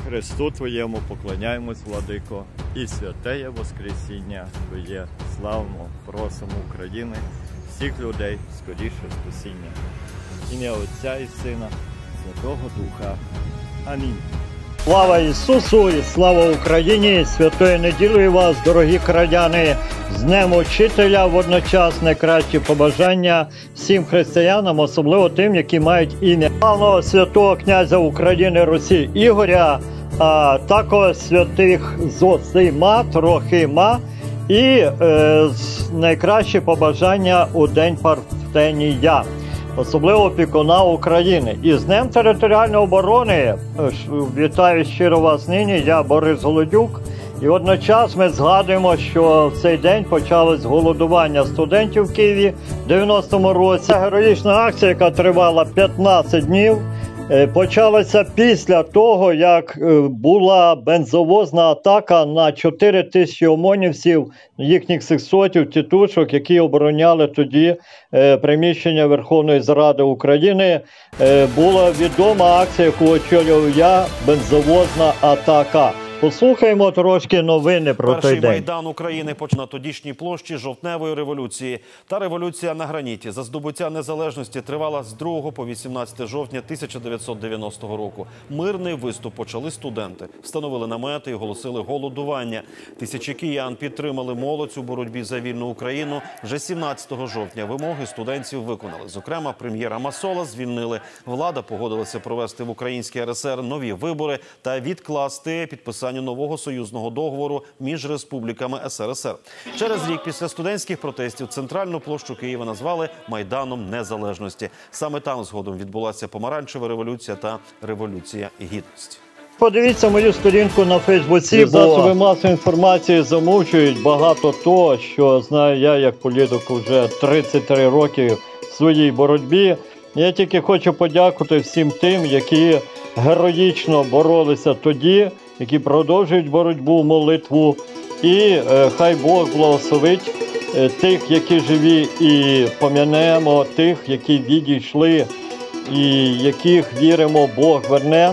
Христу Твоєму поклоняємось, Владико, і святеє Воскресіння Твоє славимо, просимо України, всіх людей скоріше спасіння. Ім'я Отця і Сина, Святого Духа. Амінь. Слава Ісусу і слава Україні! Святою неділею вас, дорогі краяни, з Днем Учителя, водночас найкращі побажання всім християнам, особливо тим, які мають ім'я славного святого князя України Русі Ігоря, а також святих Зосима, Трохима і найкращі побажання у День Партенія, особливо опікуна України. І з Днем територіальної оборони вітаю щиро вас нині, я Борис Голодюк. І одночас ми згадуємо, що в цей день почалось голодування студентів в Києві в 90-му році. Ця героїчна акція, яка тривала 15 днів, почалася після того, як була бензовозна атака на 4 тисячі омонівців, їхніх сексотів, тітушок, які обороняли тоді приміщення Верховної Ради України. Була відома акція, яку очолював я, бензовозна атака. Послухаємо трошки новини про той день. Перший Майдан України почав на тодішній площі Жовтневої революції. Та революція на граніті за здобуття незалежності тривала з 2 по 18 жовтня 1990 року. Мирний виступ почали студенти. Встановили намети і оголосили голодування. Тисячі киян підтримали молодь у боротьбі за вільну Україну. Вже 17 жовтня вимоги студентів виконали. Зокрема, прем'єра Масола звільнили. Влада погодилася провести в Українській РСР нові вибори та відкласти підписання нового союзного договору між республіками СРСР. Через рік після студентських протестів центральну площу Києва назвали Майданом Незалежності. Саме там згодом відбулася помаранчева революція та революція гідності. Подивіться мою сторінку на Фейсбуці, засоби масової інформації замовчують багато того, що знаю я як політик вже 33 роки в своїй боротьбі. Я тільки хочу подякувати всім тим, які героїчно боролися тоді, які продовжують боротьбу, молитву. І хай Бог благословить тих, які живі, і пом'янемо тих, які відійшли, і яких, віримо, Бог верне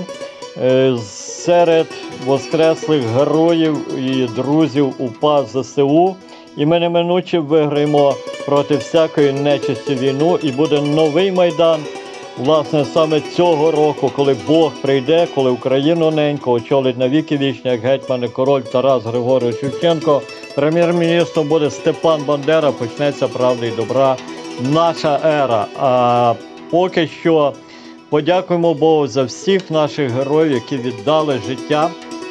серед воскреслих героїв і друзів УПА ЗСУ. І ми неминуче виграємо проти всякої нечисті війну, і буде новий Майдан. Власне, саме цього року, коли Бог прийде, коли Україну ненько очолить на віки вічні, як гетьман і король Тарас Григорович Шевченко, прем'єр-міністром буде Степан Бандера, почнеться правда і добра наша ера. А поки що подякуємо Богу за всіх наших героїв, які віддали життя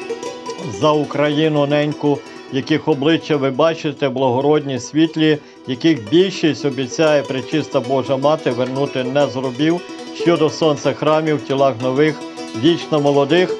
за Україну неньку, яких обличчя ви бачите, благородні, світлі, яких більшість обіцяє Пречиста Божа Мати вернути не з гробів, щодо сонця храмів, в тілах нових, вічно молодих.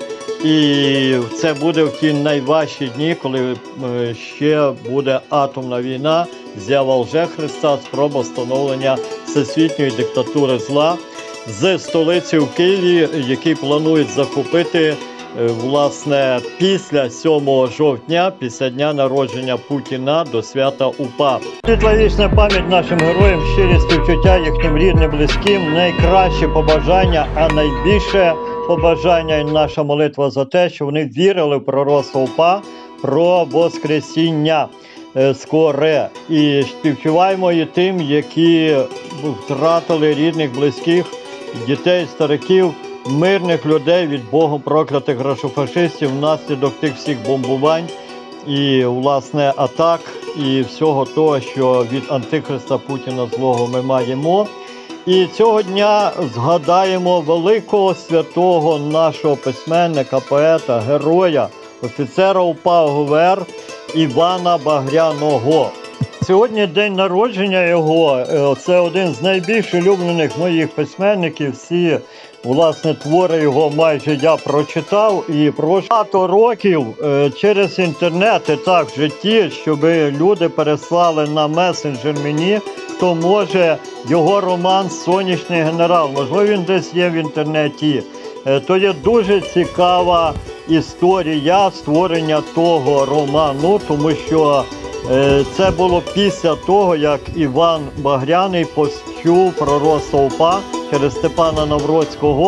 І це буде в ті найважчі дні, коли ще буде атомна війна, з'ява лже-Христа, спроба встановлення всесвітньої диктатури зла з столиці в Києві, який планують захопити власне після 7 жовтня, після дня народження Путіна, до свята УПА. Світла вічна пам'ять нашим героям, щирі співчуття їхнім рідним, близьким, найкращі побажання, а найбільше побажання і наша молитва за те, що вони вірили в пророцтво УПА про Воскресіння скоре. І співчуваємо і тим, які втратили рідних, близьких, дітей, стариків, мирних людей від Богом проклятих грошофашистів внаслідок тих всіх бомбувань і, власне, атак і всього того, що від Антихриста Путіна злого ми маємо. І цього дня згадаємо великого святого нашого письменника, поета, героя, офіцера УПА ОГВР Івана Багряного. Сьогодні день народження його, це один з найбільш улюблених моїх письменників. Всі, власне, твори його майже я прочитав, і прошу багато років через інтернет і так в житті, щоб люди переслали на месенджер мені, хто може, його роман «Сонячний генерал». Можливо, він десь є в інтернеті. То є дуже цікава історія створення того роману, тому що це було після того, як Іван Багряний почув пророцтво УПА через Степана Навроцького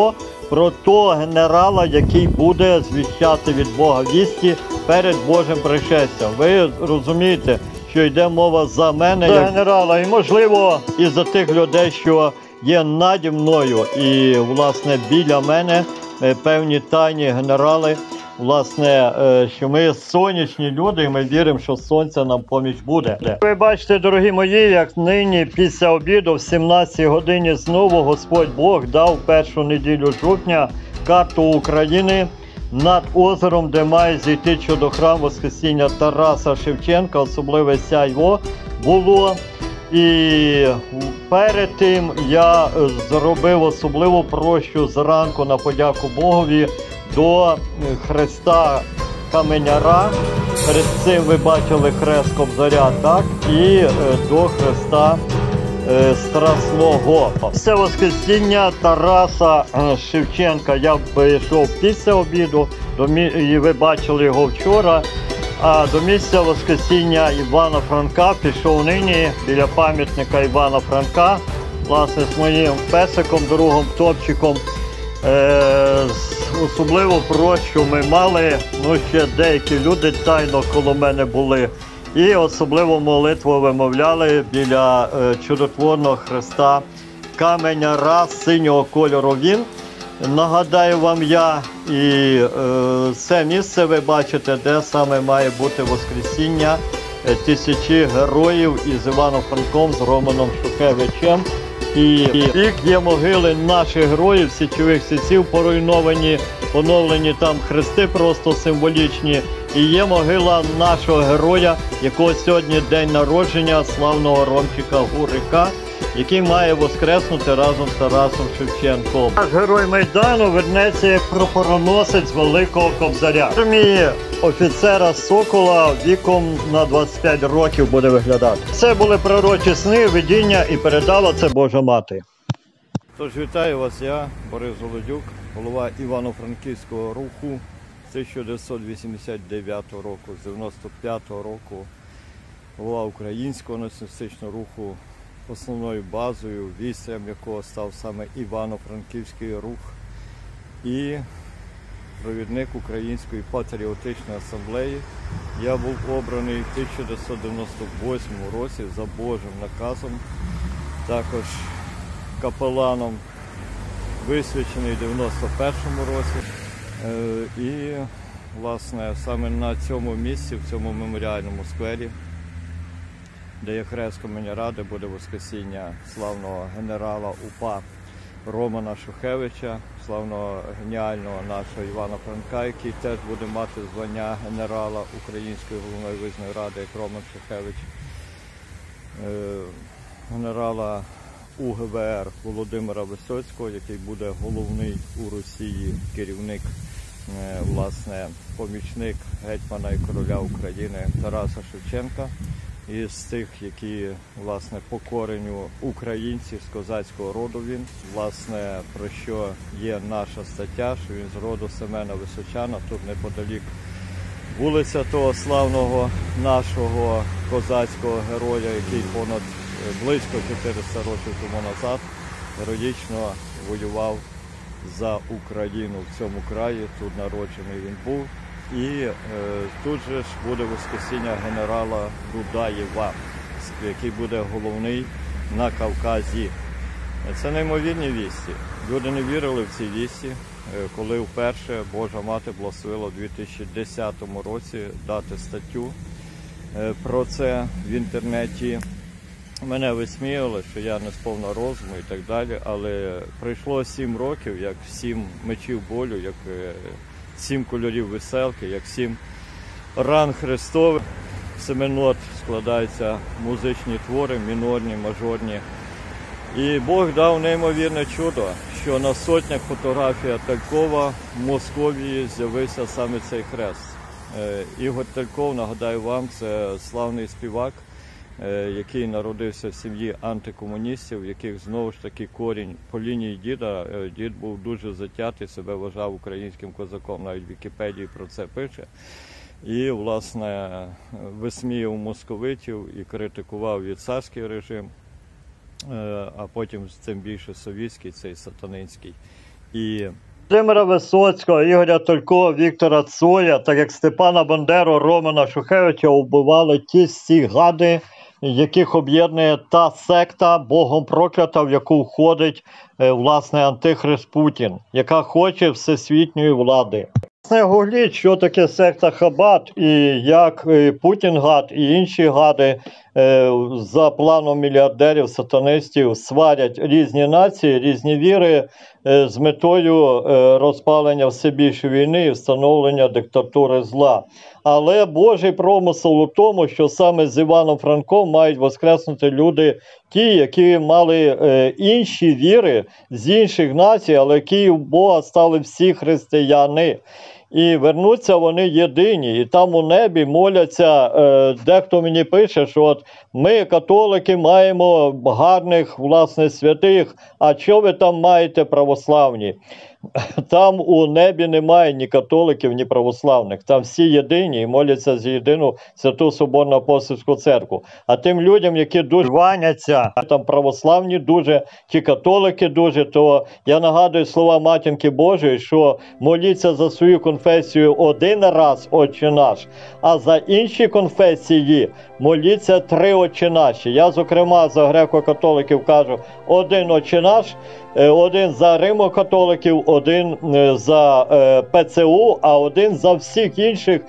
про того генерала, який буде звіщати від Бога вісті перед Божим пришестям. Ви розумієте, що йде мова за мене як генерала, і можливо і за тих людей, що є наді мною і, власне, біля мене певні тайні генерали, власне, що ми сонячні люди, і ми віримо, що сонце нам поміч буде. Ви бачите, дорогі мої, як нині після обіду в 17 годині знову Господь Бог дав першу неділю жовтня карту України над озером, де має зійти чудохрам Воскресіння Тараса Шевченка, особливе сяйво було. І перед тим я зробив особливу прощу зранку на подяку Богові до Хреста Каменяра. Перед цим ви бачили хрест Кобзаря, так? І до Хреста Страсного. Це Воскресіння Тараса Шевченка. Я прийшов після обіду, і ви бачили його вчора. А до місця Воскресіння Івана Франка пішов нині біля пам'ятника Івана Франка, власне, з моїм песиком, другом Топчиком. Особливо прощу ми мали, ще деякі люди тайно коло мене були. І особливо молитву вимовляли біля чудотворного хреста Каменяра синього кольору він. Нагадаю вам я, і це місце ви бачите, де саме має бути Воскресіння тисячі героїв із Іваном Франком, з Романом Шухевичем. І є могили наших героїв, січових стрільців поруйновані, поновлені там хрести просто символічні. І є могила нашого героя, якого сьогодні день народження, славного Ромчика Гурика, який має воскреснути разом з Тарасом Шевченком. Наш герой Майдану вернеться як прапороносець Великого Кобзаря. В армії офіцера Сокола віком на 25 років буде виглядати. Це були пророчі сни, видіння, і передала це Божа Мати. Тож вітаю вас, я, Борис Голодюк, голова Івано-Франківського руху з 1989 року, з 95 року, голова Українського націоналістичного руху, основною базою, вістрям якого став саме Івано-Франківський рух, і провідник Української патріотичної асамблеї. Я був обраний в 1998 році за Божим наказом, також капеланом, висвячений в 91 році. І, власне, саме на цьому місці, в цьому меморіальному сквері, де є хрест Каменяра, де буде Воскресіння славного генерала УПА Романа Шухевича, славного геніального нашого Івана Франка, який теж буде мати звання генерала Української головної визвольної ради, як Роман Шухевич, генерала УГВР Володимира Висоцького, який буде головний у Росії керівник, власне, помічник гетьмана і короля України Тараса Шевченка. І з тих, які, власне, по кореню українців з козацького роду він, власне, про що є наша стаття, що він з роду Семена Височана, тут неподалік вулиця того славного нашого козацького героя, який понад близько 400 років тому назад героїчно воював за Україну в цьому краї, тут народжений він був. І тут же ж буде Воскресіння генерала Дудаєва, який буде головний на Кавказі. Це неймовірні вісті. Люди не вірили в ці вісті, коли вперше Божа Мати благословила у 2010 році дати статтю про це в інтернеті. Мене висміяли, що я не сповна розуму і так далі, але пройшло 7 років, як 7 мечів болю, як 7 кольорів веселки, як 7 ран Христових. З 7 нот складаються музичні твори, мінорні, мажорні. І Бог дав неймовірне чудо, що на сотнях фотографій Талькова в Московії з'явився саме цей хрест. Ігор Тальков, нагадаю вам, це славний співак, який народився в сім'ї антикомуністів, яких знову ж таки корінь по лінії діда. Дід був дуже затятий, себе вважав українським козаком, навіть в Вікіпедії про це пише. І, власне, висміяв московитів і критикував і царський режим, а потім тим більше совєтський, цей сатанинський. І Володимира Висоцького, Ігоря Только, Віктора Цоя, так як Степана Бандеру, Романа Шухевича вбивали ті всі гади, яких об'єднує та секта, Богом проклята, в яку входить, власне, антихрист Путін, яка хоче всесвітньої влади. Гугліть, що таке секта Хабад і як Путін-гад і інші гади за планом мільярдерів, сатанистів сварять різні нації, різні віри з метою розпалення все більше війни і встановлення диктатури зла. Але Божий промисел у тому, що саме з Іваном Франком мають воскреснути люди ті, які мали інші віри з інших націй, але які у Бога стали всі християни. І вернуться вони єдині, і там у небі моляться, дехто мені пише, що от ми, католики, маємо гарних, власне, святих, а що ви там маєте православні? Там у небі немає ні католиків, ні православних. Там всі єдині і моляться за єдину Святу Соборну Апостольську Церкву. А тим людям, які дуже ваняться, там православні дуже, чи католики дуже, то я нагадую слова Матінки Божої, що моліться за свою конфесію один раз, Отче наш, а за інші конфесії моліться 3 Отче наші. Я, зокрема, за греко-католиків кажу один Отче наш, один за римо-католиків, один за ПЦУ, а один за всіх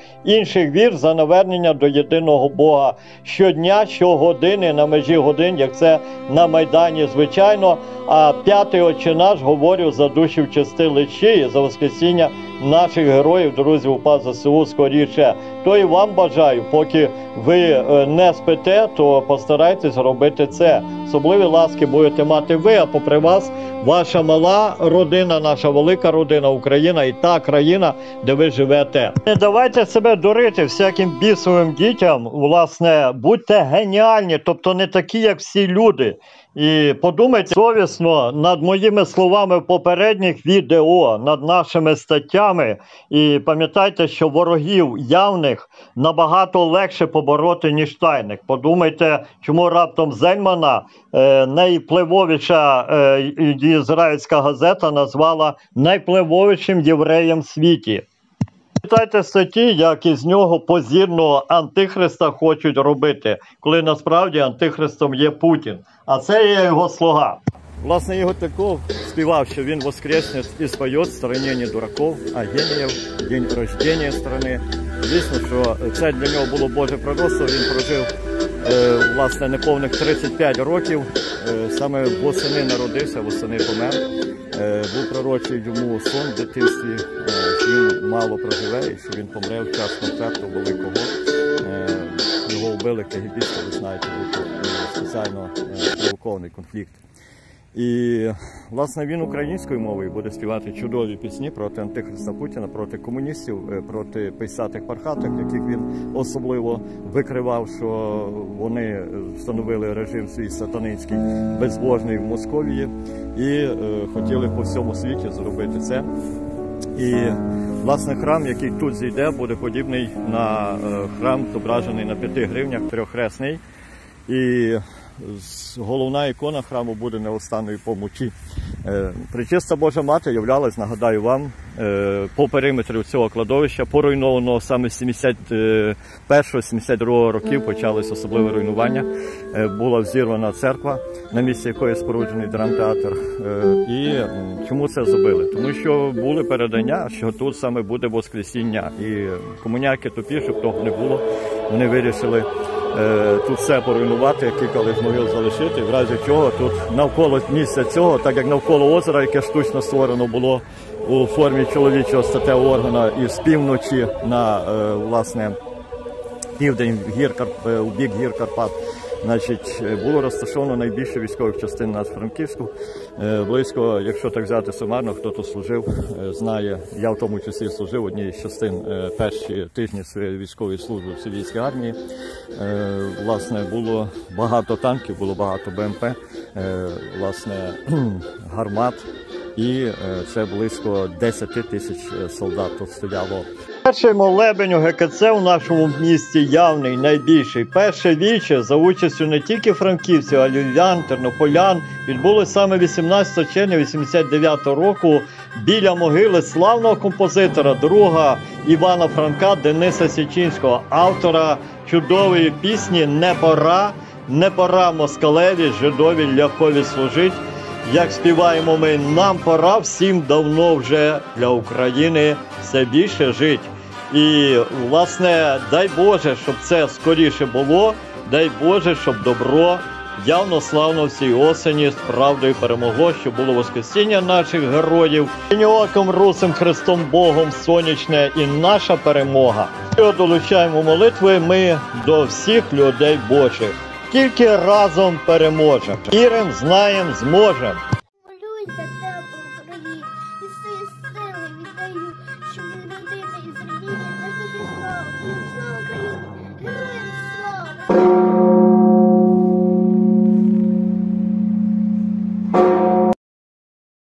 інших вір, за навернення до єдиного Бога щодня, щогодини, на межі годин, як це на Майдані, звичайно. А 5-й Отче наш говорю за душі в чистилищі і за воскресіння наших героїв, друзів УПА ЗСУ скоріше. То і вам бажаю, поки ви не спите, то постарайтесь робити це. Особливі ласки будете мати ви, а попри вас ваша мала родина, наша велика родина Україна і та країна, де ви живете. Не давайте себе дурити всяким бісовим дітям, власне, будьте геніальні, тобто не такі, як всі люди. І подумайте совісно над моїми словами в попередніх відео, над нашими статтями. І пам'ятайте, що ворогів явних набагато легше побороти, ніж тайних. Подумайте, чому раптом Зельмана найвпливовіша ізраїльська газета назвала найвпливовішим євреєм в світі. Читайте статті, як із нього позірного антихриста хочуть робити, коли насправді антихристом є Путін. А це є його слуга. Власне, Ігор Только співав, що він воскресне і споє в стороні не дураків, а геніїв, день рождення страни. Звісно, що це для нього було Боже пророцтво, він прожив, власне, неповних 35 років, саме восени народився, восени помер. Був пророчий йому сон в дитинстві, що він мало проживе і що він помре в час концерту великого. Його вбили кегебісти, ви знаєте, був спеціально провокований конфлікт. І, власне, він українською мовою буде співати чудові пісні проти антихриста Путіна, проти комуністів, проти пейсатих пархаток, яких він особливо викривав, що вони встановили режим свій сатанинський, безбожний в Московії, і хотіли по всьому світі зробити це. І, власне, храм, який тут зійде, буде подібний на храм, зображений на 5 гривнях, трьоххресний. І головна ікона храму буде неостанною по мочі. Пречиста Божа Мати являлась, нагадаю вам, по периметру цього кладовища, поруйнованого саме з 71-72 років почалось особливе руйнування. Була взірвана церква, на місці якої споруджений драмтеатр. І чому це зробили? Тому що були передання, що тут саме буде Воскресіння. І комуняки тупі, щоб того не було, вони вирішили тут все поруйнувати, кілька лиш могил залишити, в разі чого тут навколо місця цього, так як навколо озера, яке штучно створено було у формі чоловічого статевого органа, і з півночі на, власне, південь у бік гір Карпат, значить, було розташовано найбільше військових частин на Франківську. Близько, якщо так взяти сумарно, хто тут служив, знає, я в тому числі служив одній з частин перші тижні своєї військової служби в Сибірській армії. Власне, було багато танків, було багато БМП, власне, гармат, і це близько 10 тисяч солдат тут стояло. Перший молебень у ГКЦ у нашому місті явний, найбільший. Перше віче за участю не тільки франківців, а львів'ян, тернополян відбулося саме 18 червня 89 року біля могили славного композитора, друга Івана Франка Дениса Січинського, автора чудової пісні «Не пора москалеві, жидові ляхові служить». Як співаємо ми, нам пора всім давно вже для України все більше жить. І, власне, дай Боже, щоб це скоріше було, дай Боже, щоб добро явно славно в цій осені з правдою перемогло, щоб було воскресіння наших героїв. Синьооком русим Христом Богом сонячне і наша перемога. І долучаємо молитви ми до всіх людей Божих. Тільки разом переможемо. Віримо, знаємо, зможемо. Молюсь за тебе, Україні, і свої сили віддаю, щоб людина із релігії не захисла. Слава Україні! Героям слава!